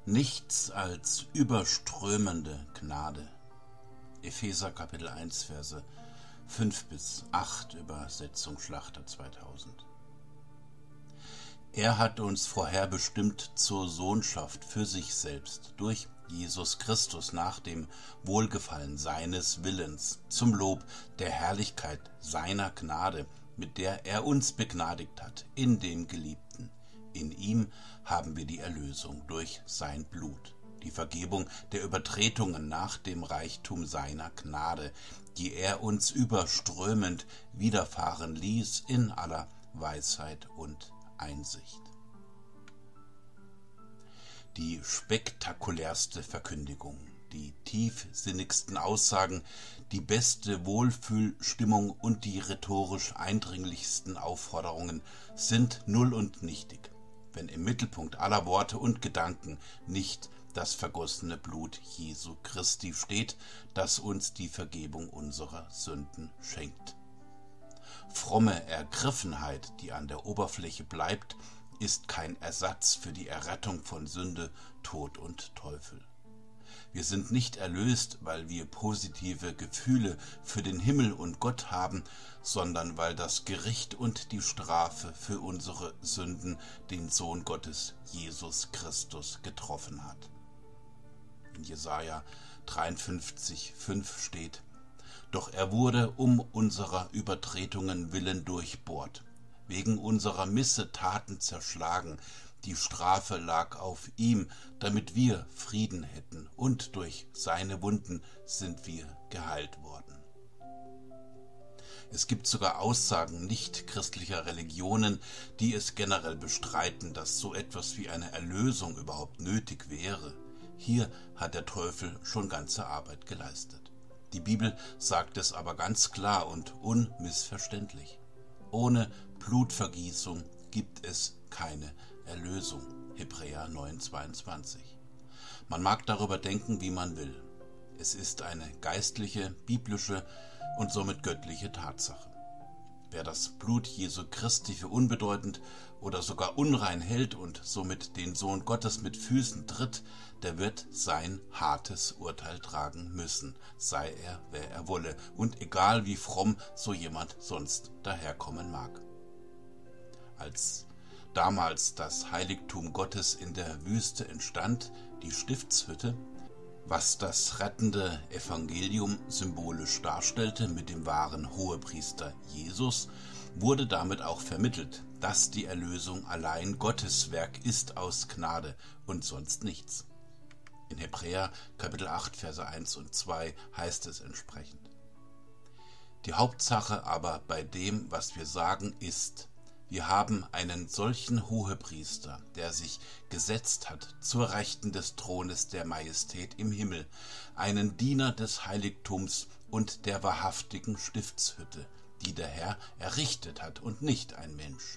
Nichts als überströmende Gnade. Epheser Kapitel 1, Verse 5 bis 8, Übersetzung Schlachter 2000. Er hat uns vorherbestimmt zur Sohnschaft für sich selbst durch Jesus Christus nach dem Wohlgefallen seines Willens, zum Lob der Herrlichkeit seiner Gnade, mit der er uns begnadigt hat in dem Geliebten. In ihm haben wir die Erlösung durch sein Blut, die Vergebung der Übertretungen nach dem Reichtum seiner Gnade, die er uns überströmend widerfahren ließ in aller Weisheit und Einsicht. Die spektakulärste Verkündigung, die tiefsinnigsten Aussagen, die beste Wohlfühlstimmung und die rhetorisch eindringlichsten Aufforderungen sind null und nichtig, wenn im Mittelpunkt aller Worte und Gedanken nicht das vergossene Blut Jesu Christi steht, das uns die Vergebung unserer Sünden schenkt. Fromme Ergriffenheit, die an der Oberfläche bleibt, ist kein Ersatz für die Errettung von Sünde, Tod und Teufel. Wir sind nicht erlöst, weil wir positive Gefühle für den Himmel und Gott haben, sondern weil das Gericht und die Strafe für unsere Sünden den Sohn Gottes, Jesus Christus, getroffen hat. In Jesaja 53,5 steht: Doch er wurde um unserer Übertretungen willen durchbohrt, wegen unserer Missetaten zerschlagen. Die Strafe lag auf ihm, damit wir Frieden hätten, und durch seine Wunden sind wir geheilt worden. Es gibt sogar Aussagen nicht-christlicher Religionen, die es generell bestreiten, dass so etwas wie eine Erlösung überhaupt nötig wäre. Hier hat der Teufel schon ganze Arbeit geleistet. Die Bibel sagt es aber ganz klar und unmissverständlich: Ohne Blutvergießung gibt es keine Erlösung. Hebräer 9,22. Man mag darüber denken, wie man will. Es ist eine geistliche, biblische und somit göttliche Tatsache. Wer das Blut Jesu Christi für unbedeutend oder sogar unrein hält und somit den Sohn Gottes mit Füßen tritt, der wird sein hartes Urteil tragen müssen, sei er, wer er wolle, und egal wie fromm so jemand sonst daherkommen mag. Als damals das Heiligtum Gottes in der Wüste entstand, die Stiftshütte, was das rettende Evangelium symbolisch darstellte mit dem wahren Hohepriester Jesus, wurde damit auch vermittelt, dass die Erlösung allein Gottes Werk ist aus Gnade und sonst nichts. In Hebräer Kapitel 8, Verse 1 und 2 heißt es entsprechend: Die Hauptsache aber bei dem, was wir sagen, ist: Wir haben einen solchen Hohepriester, der sich gesetzt hat zur Rechten des Thrones der Majestät im Himmel, einen Diener des Heiligtums und der wahrhaftigen Stiftshütte, die der Herr errichtet hat und nicht ein Mensch.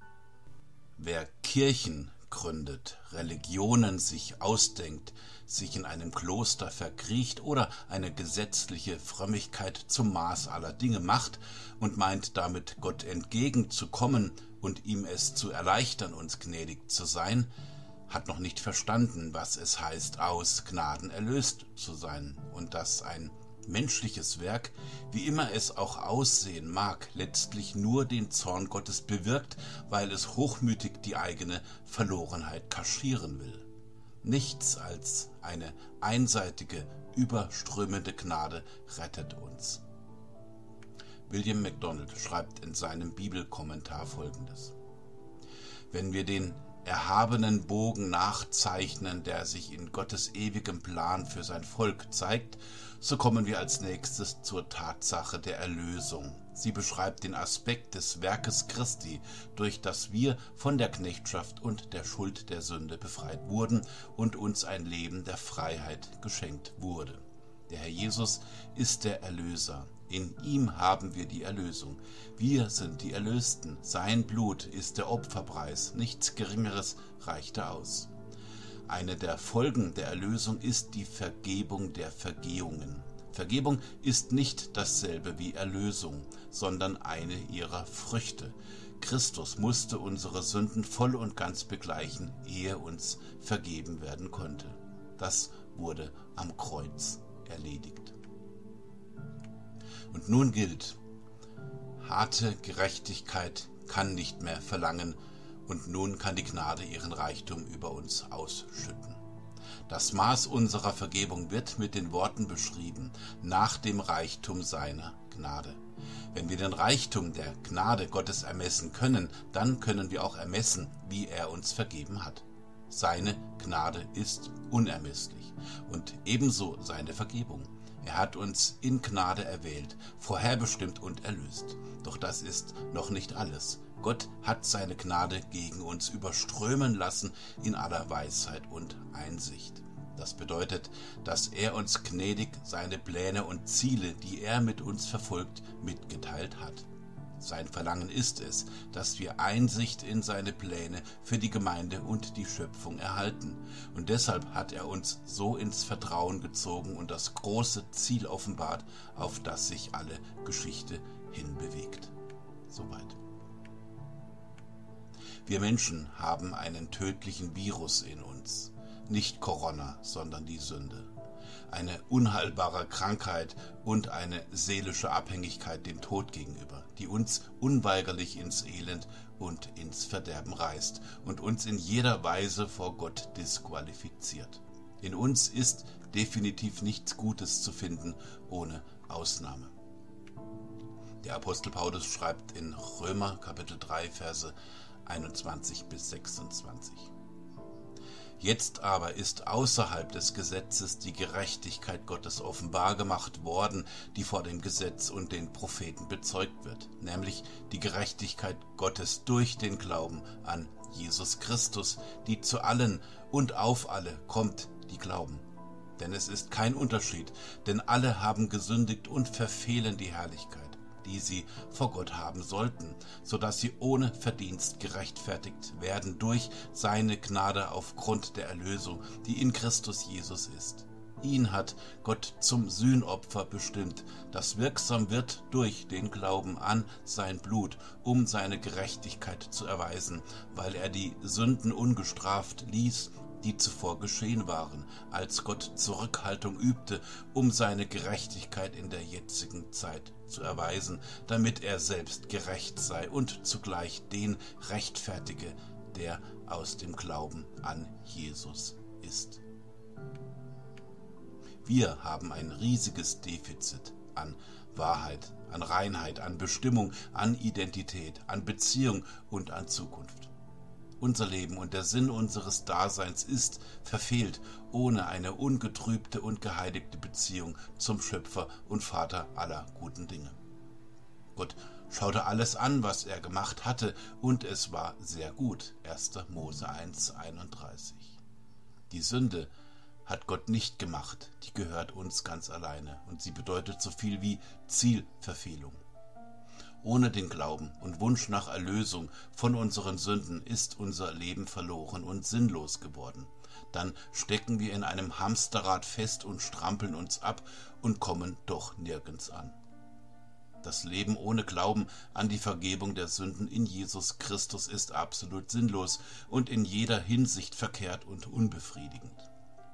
Wer Kirchen gründet, Religionen sich ausdenkt, sich in einem Kloster verkriecht oder eine gesetzliche Frömmigkeit zum Maß aller Dinge macht und meint damit Gott entgegenzukommen und ihm es zu erleichtern, uns gnädig zu sein, hat noch nicht verstanden, was es heißt, aus Gnaden erlöst zu sein, und dass ein menschliches Werk, wie immer es auch aussehen mag, letztlich nur den Zorn Gottes bewirkt, weil es hochmütig die eigene Verlorenheit kaschieren will. Nichts als eine einseitige, überströmende Gnade rettet uns. William MacDonald schreibt in seinem Bibelkommentar Folgendes: Wenn wir den erhabenen Bogen nachzeichnen, der sich in Gottes ewigem Plan für sein Volk zeigt, so kommen wir als nächstes zur Tatsache der Erlösung. Sie beschreibt den Aspekt des Werkes Christi, durch das wir von der Knechtschaft und der Schuld der Sünde befreit wurden und uns ein Leben der Freiheit geschenkt wurde. Der Herr Jesus ist der Erlöser. In ihm haben wir die Erlösung. Wir sind die Erlösten. Sein Blut ist der Opferpreis. Nichts Geringeres reichte aus. Eine der Folgen der Erlösung ist die Vergebung der Vergehungen. Vergebung ist nicht dasselbe wie Erlösung, sondern eine ihrer Früchte. Christus musste unsere Sünden voll und ganz begleichen, ehe uns vergeben werden konnte. Das wurde am Kreuz erledigt. Und nun gilt, harte Gerechtigkeit kann nicht mehr verlangen, und nun kann die Gnade ihren Reichtum über uns ausschütten. Das Maß unserer Vergebung wird mit den Worten beschrieben, nach dem Reichtum seiner Gnade. Wenn wir den Reichtum der Gnade Gottes ermessen können, dann können wir auch ermessen, wie er uns vergeben hat. Seine Gnade ist unermesslich und ebenso seine Vergebung. Er hat uns in Gnade erwählt, vorherbestimmt und erlöst. Doch das ist noch nicht alles. Gott hat seine Gnade gegen uns überströmen lassen in aller Weisheit und Einsicht. Das bedeutet, dass er uns gnädig seine Pläne und Ziele, die er mit uns verfolgt, mitgeteilt hat. Sein Verlangen ist es, dass wir Einsicht in seine Pläne für die Gemeinde und die Schöpfung erhalten. Und deshalb hat er uns so ins Vertrauen gezogen und das große Ziel offenbart, auf das sich alle Geschichte hinbewegt. Soweit. Wir Menschen haben einen tödlichen Virus in uns. Nicht Corona, sondern die Sünde. Eine unheilbare Krankheit und eine seelische Abhängigkeit dem Tod gegenüber, die uns unweigerlich ins Elend und ins Verderben reißt und uns in jeder Weise vor Gott disqualifiziert. In uns ist definitiv nichts Gutes zu finden, ohne Ausnahme. Der Apostel Paulus schreibt in Römer Kapitel 3, Verse 21 bis 26. Jetzt aber ist außerhalb des Gesetzes die Gerechtigkeit Gottes offenbar gemacht worden, die vor dem Gesetz und den Propheten bezeugt wird, nämlich die Gerechtigkeit Gottes durch den Glauben an Jesus Christus, die zu allen und auf alle kommt, die glauben. Denn es ist kein Unterschied, denn alle haben gesündigt und verfehlen die Herrlichkeit, die sie vor Gott haben sollten, so dass sie ohne Verdienst gerechtfertigt werden durch seine Gnade aufgrund der Erlösung, die in Christus Jesus ist. Ihn hat Gott zum Sühnopfer bestimmt, das wirksam wird durch den Glauben an sein Blut, um seine Gerechtigkeit zu erweisen, weil er die Sünden ungestraft ließ, die zuvor geschehen waren, als Gott Zurückhaltung übte, um seine Gerechtigkeit in der jetzigen Zeit zu erweisen, damit er selbst gerecht sei und zugleich den rechtfertige, der aus dem Glauben an Jesus ist. Wir haben ein riesiges Defizit an Wahrheit, an Reinheit, an Bestimmung, an Identität, an Beziehung und an Zukunft. Unser Leben und der Sinn unseres Daseins ist verfehlt, ohne eine ungetrübte und geheiligte Beziehung zum Schöpfer und Vater aller guten Dinge. Gott schaute alles an, was er gemacht hatte, und es war sehr gut. 1. Mose 1,31. Die Sünde hat Gott nicht gemacht, die gehört uns ganz alleine, und sie bedeutet so viel wie Zielverfehlung. Ohne den Glauben und Wunsch nach Erlösung von unseren Sünden ist unser Leben verloren und sinnlos geworden. Dann stecken wir in einem Hamsterrad fest und strampeln uns ab und kommen doch nirgends an. Das Leben ohne Glauben an die Vergebung der Sünden in Jesus Christus ist absolut sinnlos und in jeder Hinsicht verkehrt und unbefriedigend.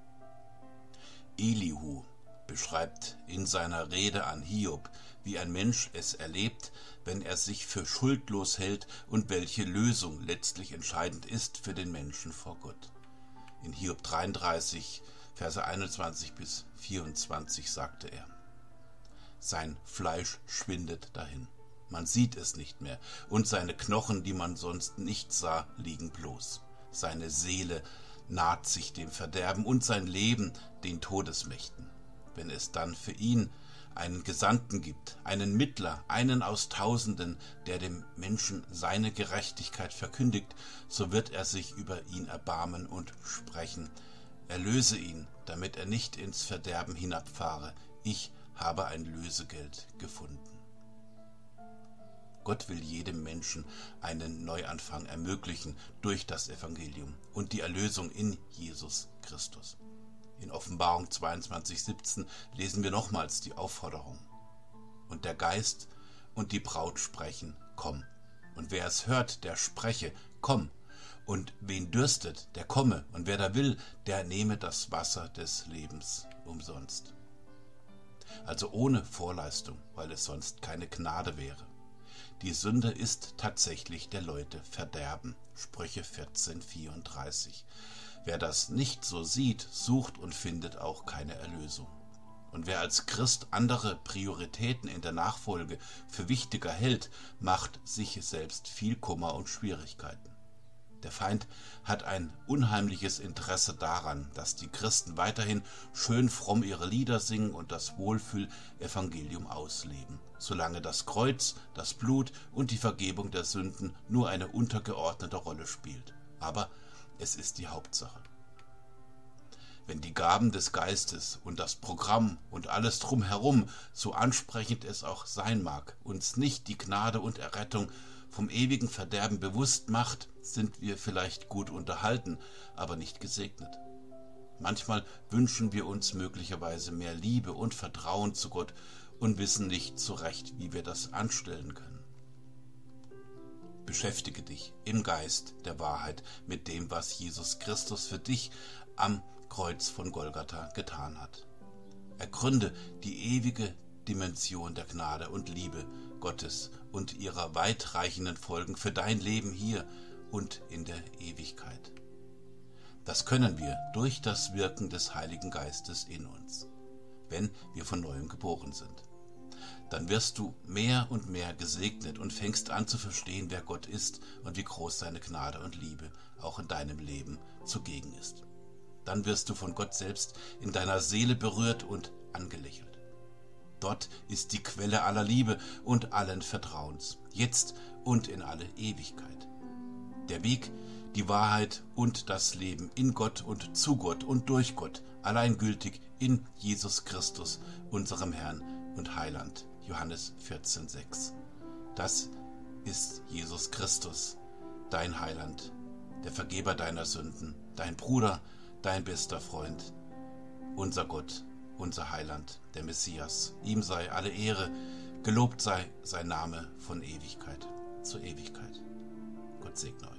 Elihu beschreibt in seiner Rede an Hiob, wie ein Mensch es erlebt, wenn er sich für schuldlos hält und welche Lösung letztlich entscheidend ist für den Menschen vor Gott. In Hiob 33, Verse 21 bis 24 sagte er: Sein Fleisch schwindet dahin, man sieht es nicht mehr, und seine Knochen, die man sonst nicht sah, liegen bloß. Seine Seele naht sich dem Verderben und sein Leben den Todesmächten. Wenn es dann für ihn einen Gesandten gibt, einen Mittler, einen aus Tausenden, der dem Menschen seine Gerechtigkeit verkündigt, so wird er sich über ihn erbarmen und sprechen: Erlöse ihn, damit er nicht ins Verderben hinabfahre. Ich habe ein Lösegeld gefunden. Gott will jedem Menschen einen Neuanfang ermöglichen durch das Evangelium und die Erlösung in Jesus Christus. In Offenbarung 22,17 lesen wir nochmals die Aufforderung: Und der Geist und die Braut sprechen: Komm. Und wer es hört, der spreche, komm. Und wen dürstet, der komme. Und wer da will, der nehme das Wasser des Lebens umsonst. Also ohne Vorleistung, weil es sonst keine Gnade wäre. Die Sünde ist tatsächlich der Leute Verderben. Sprüche 14,34. Wer das nicht so sieht, sucht und findet auch keine Erlösung. Und wer als Christ andere Prioritäten in der Nachfolge für wichtiger hält, macht sich selbst viel Kummer und Schwierigkeiten. Der Feind hat ein unheimliches Interesse daran, dass die Christen weiterhin schön fromm ihre Lieder singen und das Wohlfühl-Evangelium ausleben, solange das Kreuz, das Blut und die Vergebung der Sünden nur eine untergeordnete Rolle spielt. Aber es ist die Hauptsache. Wenn die Gaben des Geistes und das Programm und alles drumherum, so ansprechend es auch sein mag, uns nicht die Gnade und Errettung vom ewigen Verderben bewusst macht, sind wir vielleicht gut unterhalten, aber nicht gesegnet. Manchmal wünschen wir uns möglicherweise mehr Liebe und Vertrauen zu Gott und wissen nicht so recht, wie wir das anstellen können. Beschäftige dich im Geist der Wahrheit mit dem, was Jesus Christus für dich am Kreuz von Golgatha getan hat. Ergründe die ewige Dimension der Gnade und Liebe Gottes und ihrer weitreichenden Folgen für dein Leben hier und in der Ewigkeit. Das können wir durch das Wirken des Heiligen Geistes in uns, wenn wir von Neuem geboren sind. Dann wirst du mehr und mehr gesegnet und fängst an zu verstehen, wer Gott ist und wie groß seine Gnade und Liebe auch in deinem Leben zugegen ist. Dann wirst du von Gott selbst in deiner Seele berührt und angelächelt. Dort ist die Quelle aller Liebe und allen Vertrauens, jetzt und in alle Ewigkeit. Der Weg, die Wahrheit und das Leben in Gott und zu Gott und durch Gott, allein gültig in Jesus Christus, unserem Herrn und Heiland. Johannes 14,6. Das ist Jesus Christus, dein Heiland, der Vergeber deiner Sünden, dein Bruder, dein bester Freund, unser Gott, unser Heiland, der Messias. Ihm sei alle Ehre, gelobt sei sein Name von Ewigkeit zu Ewigkeit. Gott segne euch.